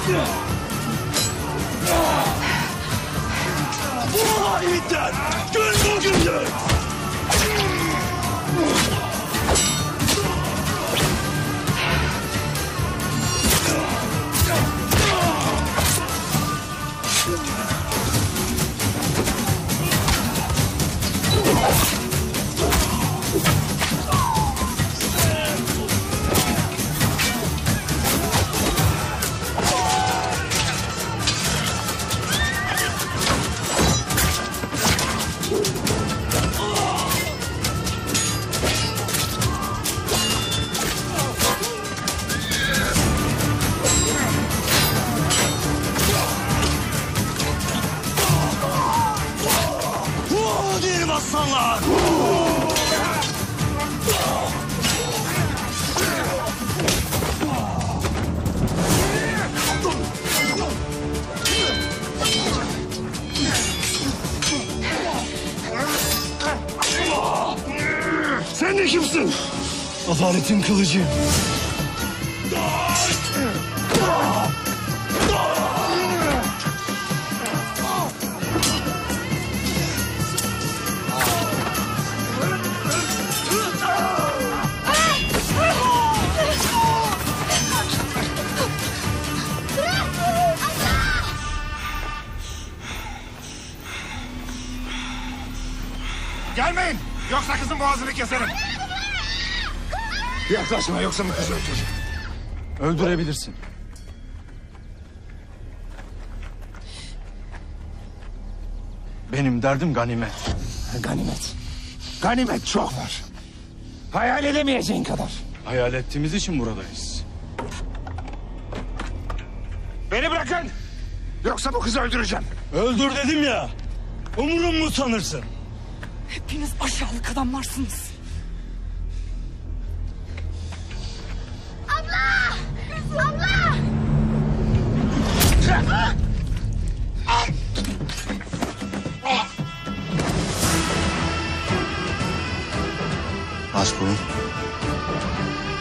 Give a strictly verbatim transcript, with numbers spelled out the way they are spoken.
Bu hainler gün bugündür. Aslanlar! Sen de kimsin? Adaletin kılıcıyım. Gelmeyin! Yoksa kızın boğazını keserim. Yaklaşma yoksa bu kızı öldürürüm. Öldürebilirsin. Benim derdim ganimet. Ganimet. Ganimet çok var. Hayal edemeyeceğin kadar. Hayal ettiğimiz için buradayız. Beni bırakın! Yoksa bu kızı öldüreceğim. Öldür dedim ya. Umurum mu sanırsın? Hepiniz aşağılık adamlarsınız. Abla! Abla! Aç bunu.